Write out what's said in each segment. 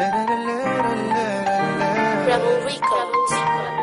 Rebel Records.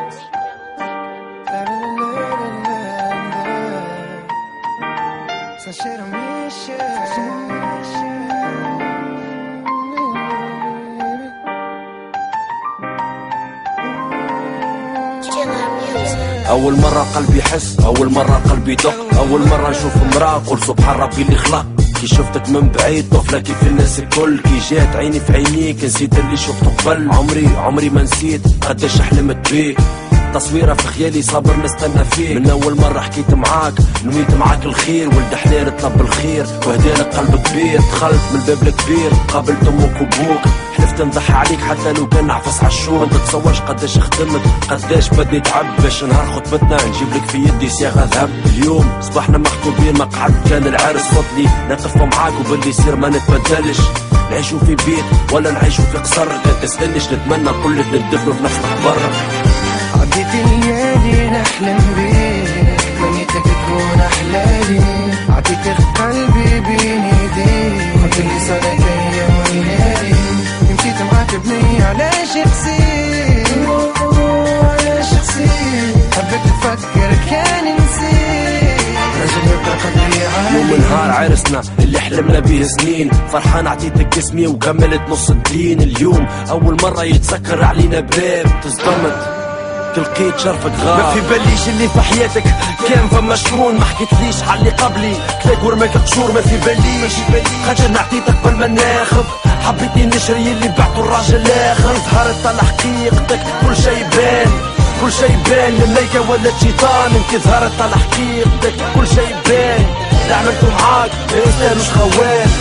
أول مرة قلبي يحس، أول مرة قلبي يدق، أول مرة نشوف امرأة قول سبحان ربي اللي خلق. كي شفتك من بعيد طفلة كيف الناس الكل، كي جات عيني في عينيك نسيت اللي شفته قبل. عمري ما نسيت قداش حلمت بيك، تصويرة في خيالي صابر نستنى فيك. من أول مرة حكيت معاك نويت معاك الخير، ولد حلال طلب الخير وهدالك قلب كبير. دخلت من الباب الكبير قابلت أمك وبوك، حلفت نضحي عليك حتى لو كان نعفس عالشوق. ما تتصورش قداش خدمت قداش بدي تعب باش نهار خطبتنا نجيب لك في يدي صياغة ذهب. اليوم صباحنا مخطوبين مقعد كان العرس فضلي نقف معاك وباللي يصير ما نتبدلش. نعيشو في بيت ولا نعيشو في قصر، لا تسألنيش نتمنى كل ندفنو في نفس القبر. عديت الليالي نحلم بيك، منيتك تكون احلالي. عطيت قلبي بين ايديك، كنت اللي صارت ايام وليالي. مشيت معاك بنية على شخصي، على شخصي. حبيت تفكر كان نسيت، رجل يبقى قدري عالي. يوم نهار عرسنا اللي حلمنا بيه سنين، فرحان عطيتك اسمي وكملت نص الدين. اليوم اول مرة يتسكر علينا باب، تصدمت لقيت شرفك غاب. ما في باليش اللي في حياتك كان فما شكون، ما حكيتليش على اللي قبلي كلاك ورماك قشور. ما في باليش خاطر نعطيتك قبل ما ناخذ، حبيتني نشري اللي بعته الراجل الاخر. ظهرت طلع حقيقتك كل شي يبان، كل شي يبان. الملايكة ولا الشيطان انت ظهرت طلع حقيقتك كل شي يبان. اللي عملته معاك ما يستاهلوش خوان.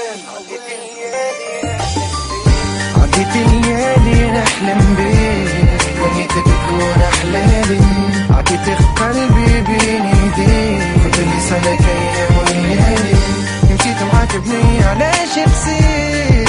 عديت الليالي نحلم بيك، منيتك تكون احلالي. عطيت قلبي بين ايديك، كنت اللي صارت ايام وليالي. مشيت معاك بنية على شخصي،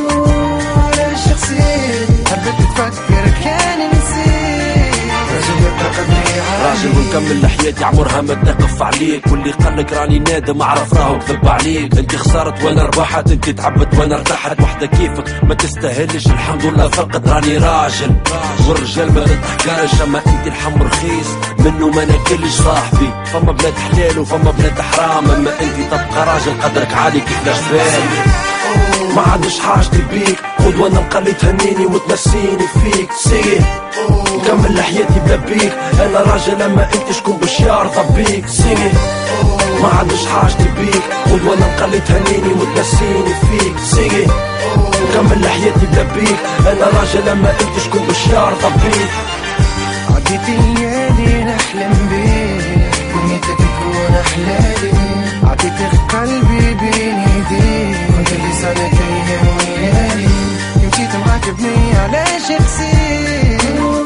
على شخصي. حبيت تفكر كان نسيت، رجل يبقى قدري عالي. راجل ونكمل لحياتي عمرها ما تقف عليك، واللي قالك راني نادم اعرف راهو كذب عليك. انت خسرت وانا ربحت، انت تعبت وانا ارتحت. وحده كيفك ما تستاهلش الحمد لله فقط راني راجل. والرجال ما تتحكرش، اما انت الحم رخيص منه ما ناكلش صاحبي. فما بلاد حلال وفما بلاد حرام، اما انت تبقى راجل قدرك عالي كيف الجبال. ما عادش حاجتي بيك، خد وانا نقلي تهنيني وتنسيني فيك. سير نكمل حياتي بلا بيك، انا راجل اما انت شكون باش يرضى بيك. سير ما عادش حاجتي بيك، خد وانا نقلي تهنيني وتنسيني فيك. سير نكمل حياتي بلا بيك، انا راجل اما انت شكون باش يرضى بيك. عديت الليالي نحلم بيك، منيتك تكون احلالي. عطيت قلبي بين ايديك، كنت اللي صارت ايام وليالي. مشيت معاك بنية على شخصي،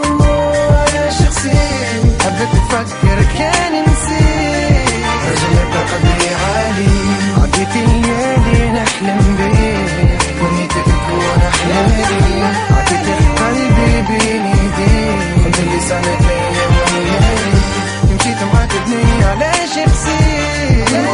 على شخصي. حبيت تفكر كان نسيت، رجل يبقى قدري عالي. عديت الليالي نحلم بيك، منيتك تكون احلالي. عطيت قلبي بين ايديك، كنت اللي صارت ايام وليالي. مشيت معاك بنية على شخصي، على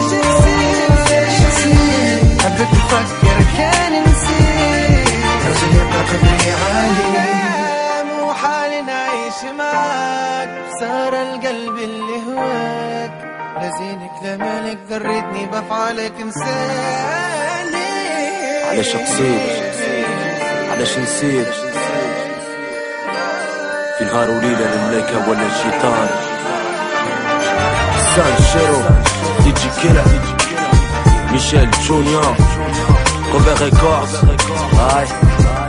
شخصي. حبيت تفكر كان نسيت، رجل يبقى قدري عالي. مو حالي نعيش معاك، صار القلب اللي هواك. لزينك لمالك ذرتني بفعلك انساني. علاش قصيت علاش نسيت، في نهار وليلة الملايكة ولا الشيطان. سان شيرو دي جي كيلا ميشيل جونيور كوبي ريكورد. هاي